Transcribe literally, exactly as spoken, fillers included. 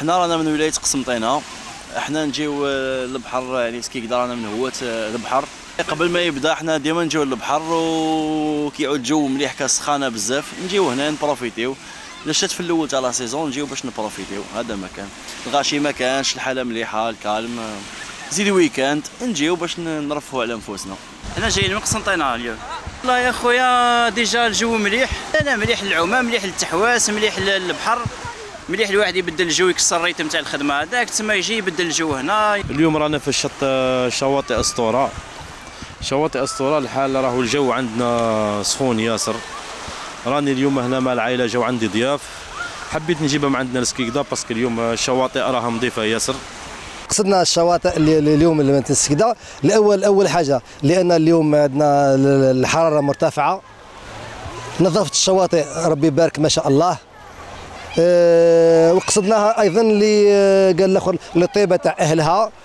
حنا رانا من ولايه قسنطينه، حنا نجيو للبحر يعني كي رانا من هوات البحر. قبل ما يبدا حنا ديما نجيو للبحر وكيعود الجو مليح كسخانه بزاف نجيو هنا نبروفيتيو. الا شات في الاول تاع لا سيزون نجيو باش نبروفيتيو، هذا ما كان. الغاشي ما كانش، الحاله مليحه، الكالم، زيد ويكاند نجيو باش نرفهوا على انفسنا. انا جايين من قسنطينه اليوم. والله يا خويا ديجا الجو مليح، انا مليح للعومه، مليح للتحواس، مليح للبحر، مليح الواحد يبدل الجو، يكسر الريتم تاع الخدمه هذاك تما يجي يبدل الجو هنا. اليوم رانا في الشط شواطئ اسطوره. شواطئ اسطوره الحال راهو الجو عندنا سخون ياسر. راني اليوم هنا مع العائله، جاو عندي ضياف، حبيت نجيبها من عندنا لسكيكدا باسكو اليوم الشواطئ راها نظيفه ياسر. قصدنا الشواطئ اللي اليوم اللي تسكدا الاول اول حاجه لان اليوم عندنا الحراره مرتفعه، نظافه الشواطئ ربي يبارك ما شاء الله. أه وقصدناها ايضا اللي قال الاخر للطيبه تاع اهلها